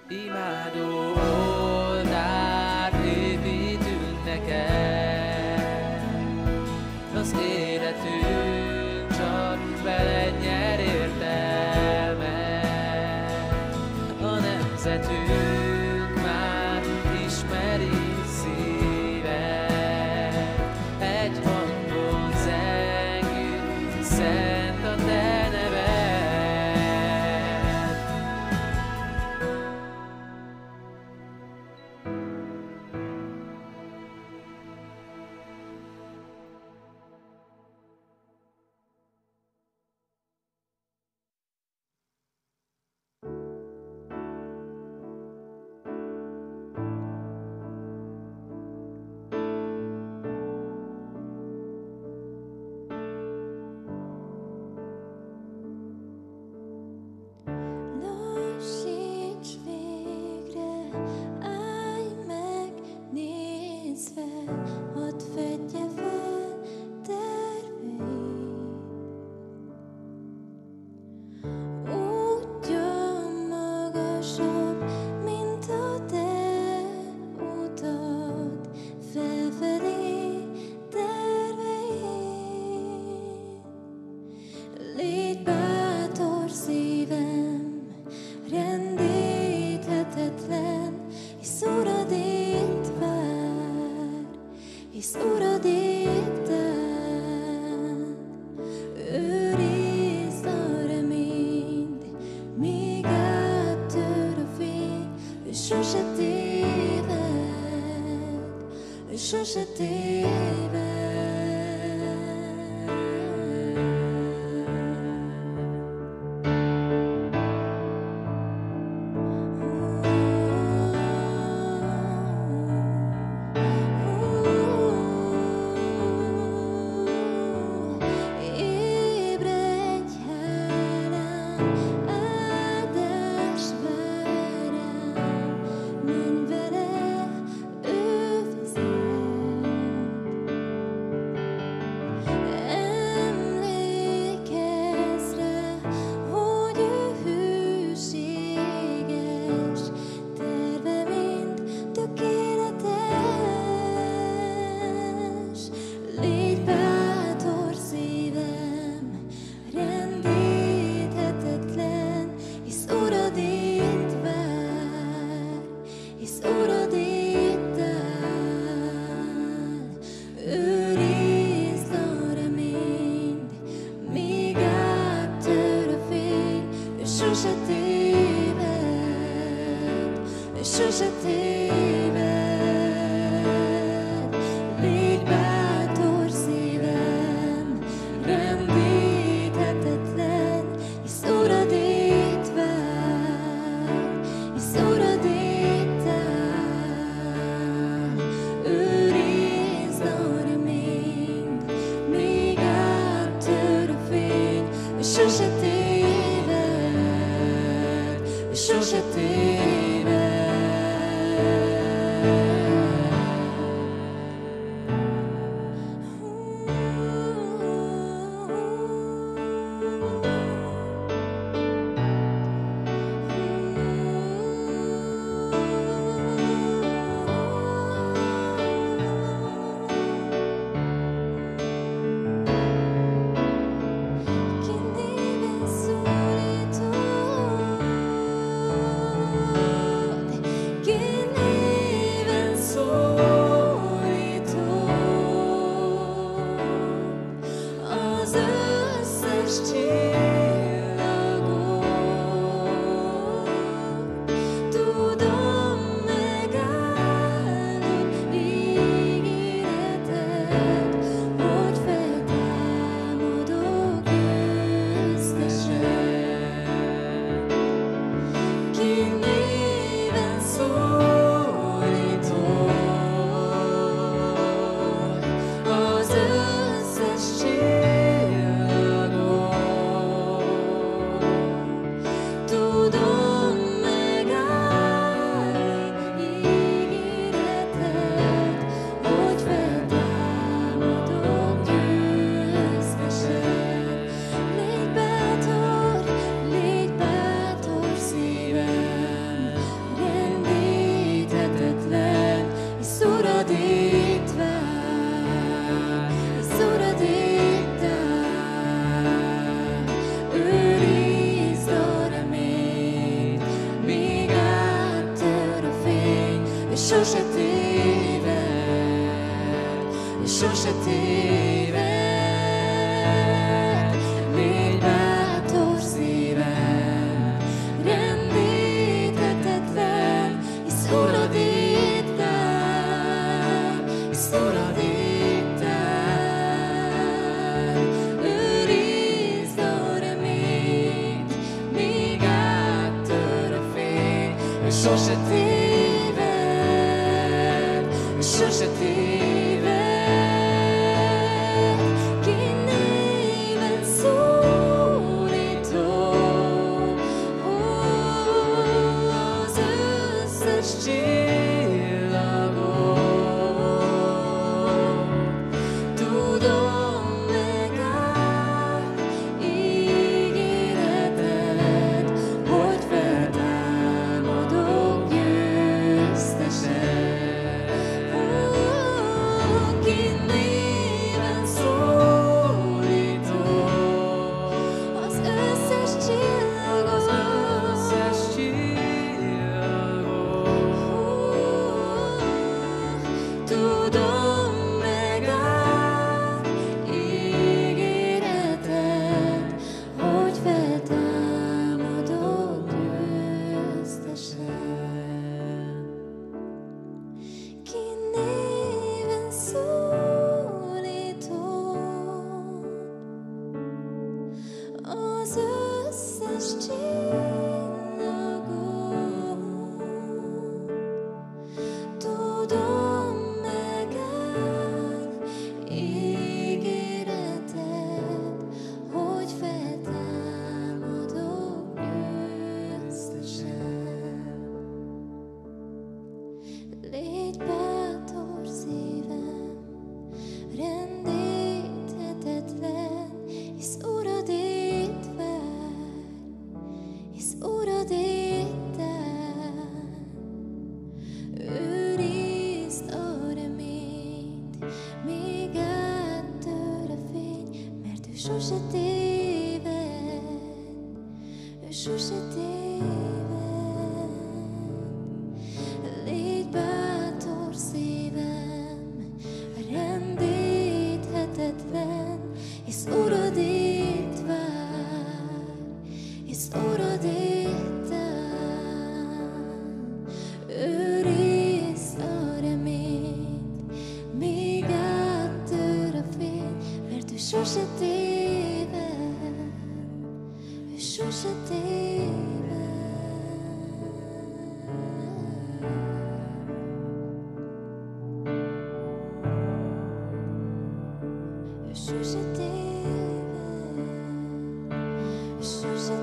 Imádó oltár építünk neked, az életünk csak veled nyer értelmet. A nemzetünk már ismeri szíved, egy hangon zengünk, szent a te neved. Lassíts végre, állj meg nézve, hadd fedje fel terveid. Útja magasabb, mint a te utad, felfelé terveid. Légy bátor szívem, rendíthetetlen, hisz Urad itt vár, hisz Urad itt áll. Őrizd a reményt, míg áttör a fény, ő sose téved, ő sose téved. Ébredj, hálám, áldás vár rám, menj vele, ő vezet. Emlékezz rá, hogy ő hűséges, terve mind tökéletes. Légy bátor szívem, rendíthetetlen, hisz Urad itt vár, hisz Urad itt áll. Őrizd a reményt, míg áttör a fény, ő sose téved, ő sose téved. Légy bátor szívem, rendíthetetlen, hisz Urad itt vár, hisz Urad itt áll. Őrizd a reményt, míg áttör a fény, ő sose téved, ő sose téved. Chi deve solito sose téved, sose téved, légy bátor szívem, rendíthetetlen, hisz Urad itt áll, hisz Urad itt áll. Őrizd a reményt, míg áttör a fény, ő sose téved, sose téved, ki néven szólító, az összes csillagot. Tudom megállt ígéreted, hogy feltámadok győztesen. Ki néven szólító, az összes csillagot. Tudom megállt ígéreted, hogy feltámadok győztesen. Ki néven szólító, az összes csillagot. Tudom megállt ígéreted, hogy feltámadok győztesen. Légy bátor szívem, rendíthetetlen, hisz Urad itt vár, hisz Urad itt áll. Őrizd a reményt, míg áttör a fény, mert ő sose téved, ő sose téved. Légy bátor szívem, rendíthetetlen, hisz Urad itt vár, hisz Urad itt áll. Őrizd a reményt, míg áttör a fény, mert ő sose téved, ő sose téved. Ő sose téved, ő sose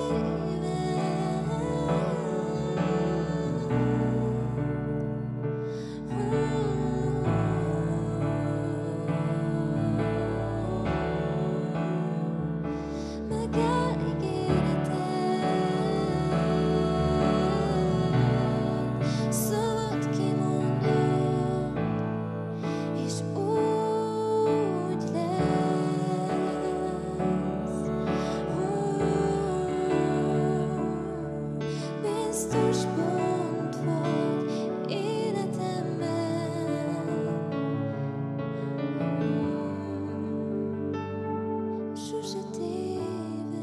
Szabad kimondod, és úgy lesz. Biztos pont volt életemben, sose téved.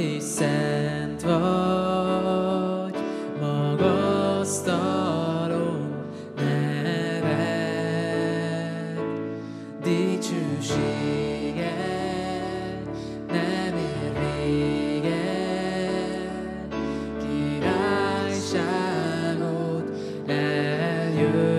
és szent vagy, magasztalom neved, dicsőséged nem ér véget, királyságod eljön.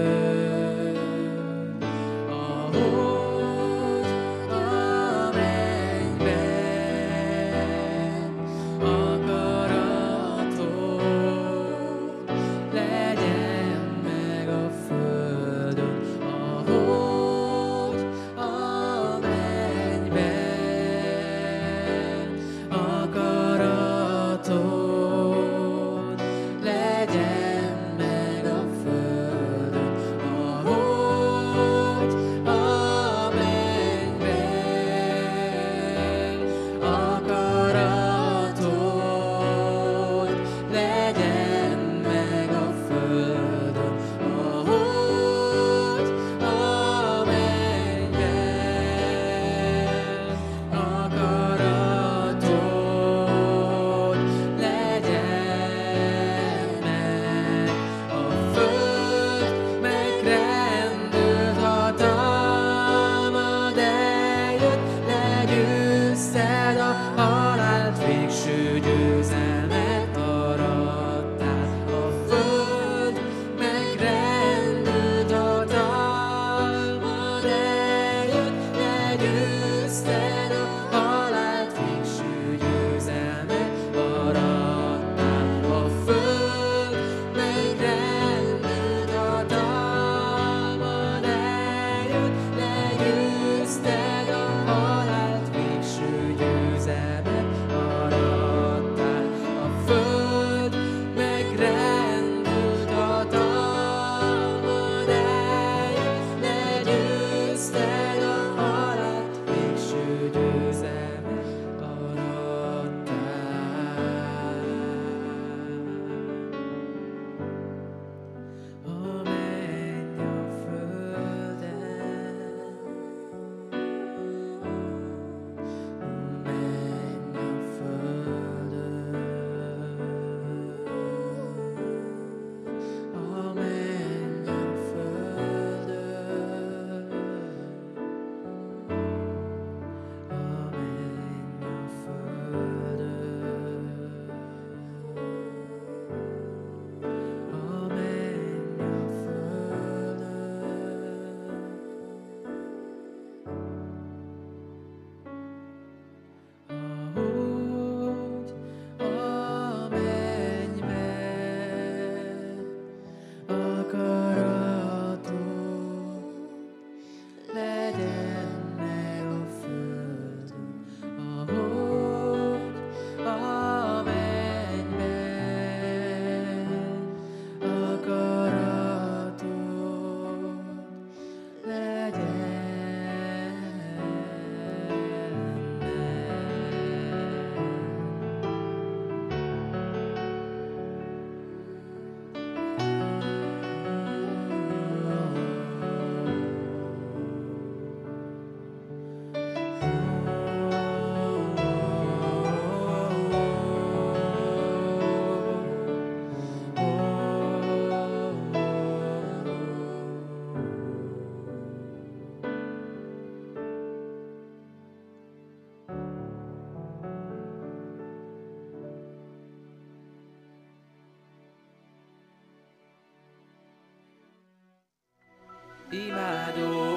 Imádó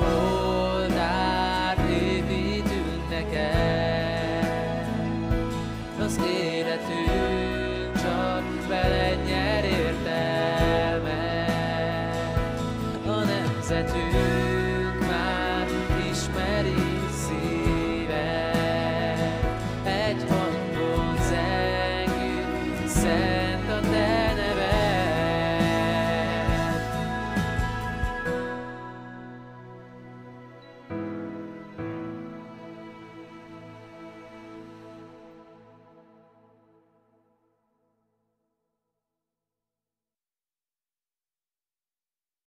oltárt építünk neked, az életünk csak veled nyer értelmet, a nemzetünk már ismeri